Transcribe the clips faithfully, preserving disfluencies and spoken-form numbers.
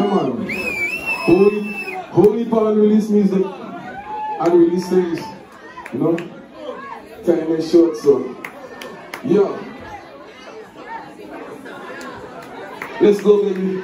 man. Holy, holy Paul release music and release things. You know? Time is short, so. Yeah. Let's go, baby.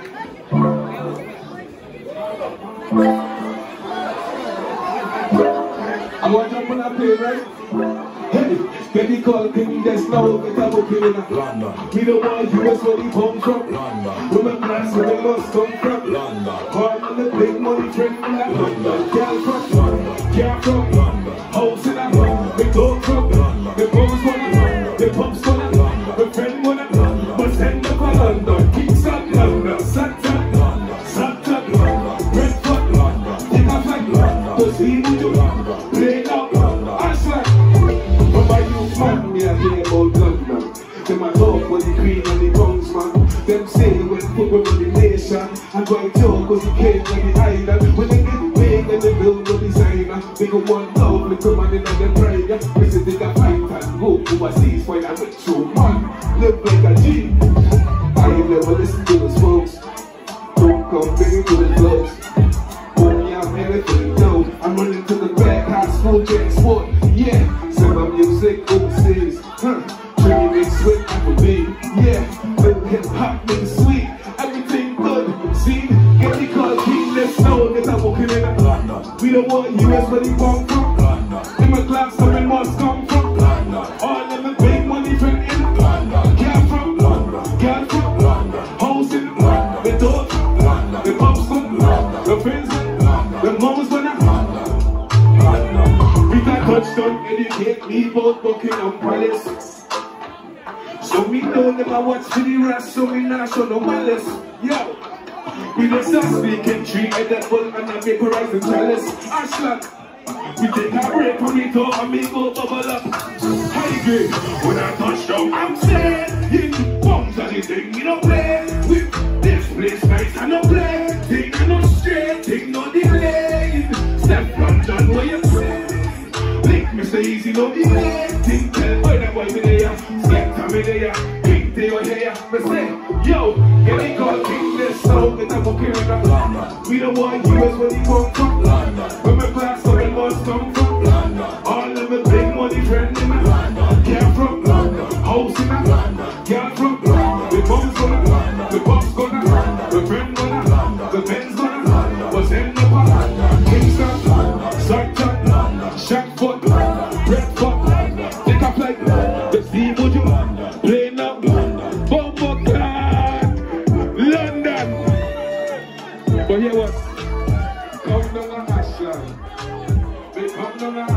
I want to jump on that plane, right? Hey, baby, call King, that's now get up up in London. We don't want you, that's where we come from. London. Women class, where they must come from. London. Hard on the big money, friend from that London. Girl from London. Girl from London. House in that London. They go from London. They pose for London. They pumps for London. They friend for London. But send up for London. Kickstart London. Saturn London. Saturn London. Redford London. Take a flight London. To see what you London. Play up London. Ashland. Remember you man, me a hear about London. Them a talk for the queen and the bronze man. Them say when football for the nation. And why joke cause he came from the island. When they get big and they build no designer. They go one love, little man in the prayer. They say they got fight and go overseas. Find a retro man, live like a G. I ain't never listen to those folks. Don't come big to the gloves. Only I'm anything dope. I'm running to the back, high school, getting sport. Yeah, send my music overseas. Huh. Drinking mixed with Applebean. Yeah, little hip hop means sweet. Everything good. See, get me called King, let's know that I'm walking in a London. We don't want U S where they come from. London. In my class, coming must come from. London. All of the big money from in London. Girl from London. Girl from London. House in London. The dog from London. The pops from London. The friends from London. The moms from London. London. We got touchdown, educate me about Buckingham Palace. So we know never watch for the rest, so we not show no malice. Yo, we just start speaking tree, edible and a vaporizing chalice. Ashland, we take a break from it all and we go bubble up. High grade, when I touch down, I'm saying, bombs are the thing, we don't play. With this place nice and no play. Thing and no straight, thing no delay. Step London, what you say? Link Mister Easy, no delay. Think tell boy that boy me there. Skip to me there. King to your hair. Me say, yo, get me called King this sound. Get a bucket in the London. We don't want U S where they come from. London. When my class so they must come from. London. All of the big money friend in the London. Girl from London. House in the London. Girl from London. The bums gonna London. The bums gonna London. The friend gonna London. The Benz gonna London. What's in the London? Kingston London. Sargent London. Shackfoot London. Redford London. Take a flight London. The sea would you London. Play now London. Bumbo Clan London. But here what? Come down to Ashland. They come down to